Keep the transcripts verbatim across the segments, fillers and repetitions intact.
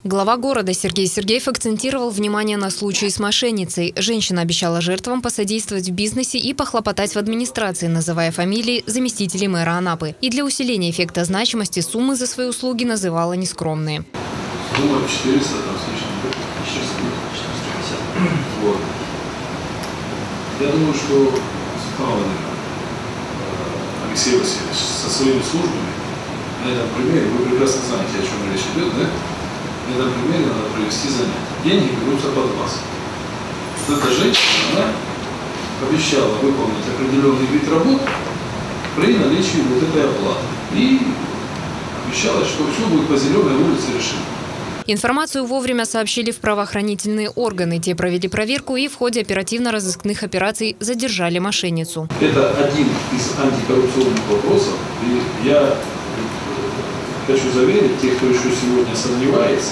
Глава города Сергей Сергеев акцентировал внимание на случае с мошенницей. Женщина обещала жертвам посодействовать в бизнесе и похлопотать в администрации, называя фамилии заместителей мэра Анапы. И для усиления эффекта значимости суммы за свои услуги называла нескромные. Сумма четыреста, там, с лишним, четыреста пятьдесят. Вот. Я думаю, что Светлана Владимировна, Алексей Васильевич со своими службами, на этом примере, вы прекрасно знаете, о чем речь идет, да? На этом примере надо провести занятие. Деньги берутся под вас. Вот эта женщина, она обещала выполнить определенный вид работ при наличии вот этой оплаты. И обещала, что все будет по зеленой улице решено. Информацию вовремя сообщили в правоохранительные органы. Те провели проверку и в ходе оперативно-розыскных операций задержали мошенницу. Это один из антикоррупционных вопросов. И я хочу заверить тех, кто еще сегодня сомневается,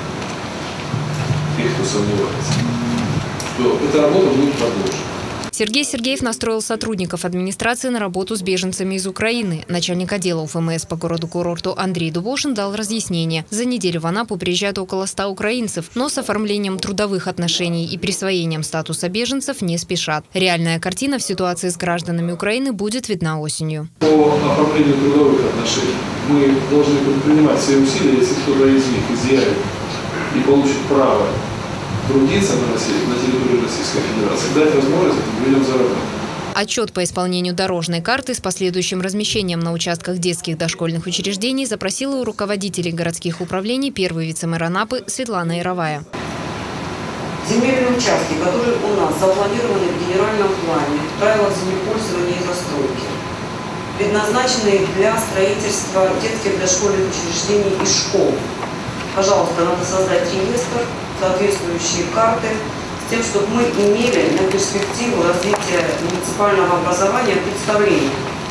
тех, кто сомневается, что эта работа будет продолжена. Сергей Сергеев настроил сотрудников администрации на работу с беженцами из Украины. Начальник отдела УФМС по городу-курорту Андрей Дубошин дал разъяснение. За неделю в Анапу приезжают около ста украинцев, но с оформлением трудовых отношений и присвоением статуса беженцев не спешат. Реальная картина в ситуации с гражданами Украины будет видна осенью. По оформлению трудовых отношений мы должны предпринимать все усилия, если кто-то из них изъявит и получит право трудиться на, России, на территории Российской Федерации, дать возможность людям заработать. Отчет по исполнению дорожной карты с последующим размещением на участках детских дошкольных учреждений запросила у руководителей городских управлений первый вице-мэр Анапы Светлана Яровая. Земельные участки, которые у нас запланированы в генеральном плане, в правилах землепользования и застройки, предназначены для строительства детских дошкольных учреждений и школ. Пожалуйста, надо создать реестр, соответствующие карты, с тем, чтобы мы имели на перспективу развития муниципального образования представление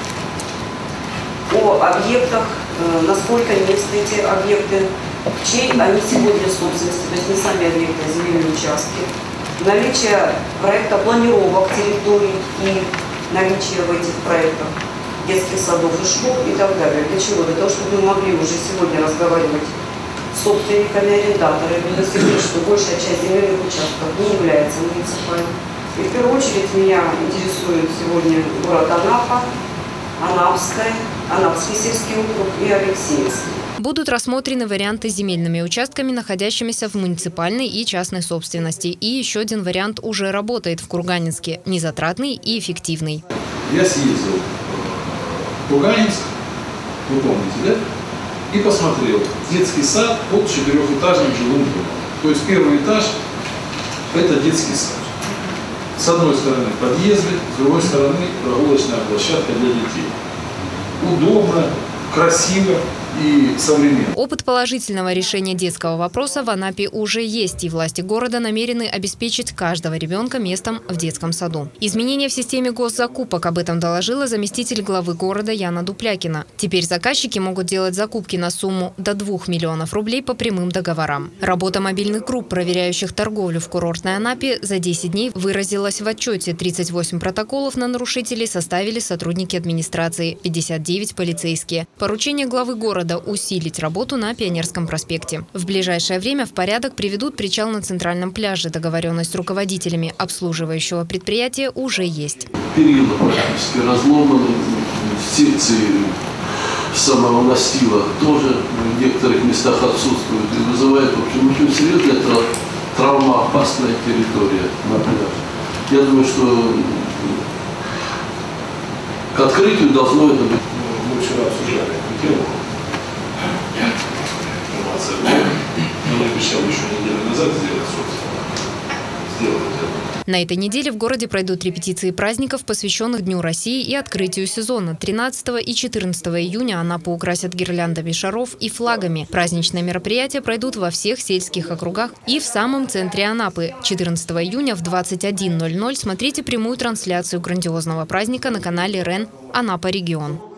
о объектах, насколько мест эти объекты, чьи они сегодня собственности, то есть не сами объекты, а земельные участки, наличие проекта планировок территорий и наличие в этих проектах детских садов и школ и так далее. Для чего? Для того, чтобы мы могли уже сегодня разговаривать собственниками, арендаторами, удостоверить, что большая часть земельных участков не является муниципальной. И в первую очередь меня интересует сегодня город Анапа, Анапская, Анапский сельский округ и Алексеевский. Будут рассмотрены варианты с земельными участками, находящимися в муниципальной и частной собственности. И еще один вариант уже работает в Курганинске – незатратный и эффективный. Я съездил в Курганинск, вы помните, да? И посмотрел детский сад под четырехэтажным жилым домом. То есть первый этаж – это детский сад. С одной стороны подъезды, с другой стороны прогулочная площадка для детей. Удобно, красиво и современно. Опыт положительного решения детского вопроса в Анапе уже есть, и власти города намерены обеспечить каждого ребенка местом в детском саду. Изменения в системе госзакупок, об этом доложила заместитель главы города Яна Дуплякина. Теперь заказчики могут делать закупки на сумму до двух миллионов рублей по прямым договорам. Работа мобильных групп, проверяющих торговлю в курортной Анапе, за десять дней выразилась в отчете. тридцать восемь протоколов на нарушителей составили сотрудники администрации, пятьдесят девять полицейские. Поручение главы города усилить работу на Пионерском проспекте. В ближайшее время в порядок приведут причал на центральном пляже. Договоренность с руководителями обслуживающего предприятия уже есть. Перила практически разломаны, секции самого настила тоже в некоторых местах отсутствуют и вызывает, в общем, очень серьезная травмоопасная территория на пляже. Я думаю, что к открытию должно это быть. Мы вчера обсуждали эту тему. Информация была. Но я обещал еще неделю назад сделать, собственно. Сделать это. На этой неделе в городе пройдут репетиции праздников, посвященных Дню России и открытию сезона. тринадцатого и четырнадцатого июня Анапу украсят гирляндами шаров и флагами. Праздничные мероприятия пройдут во всех сельских округах и в самом центре Анапы. четырнадцатого июня в двадцать один ноль ноль смотрите прямую трансляцию грандиозного праздника на канале РЕН «Анапа Регион».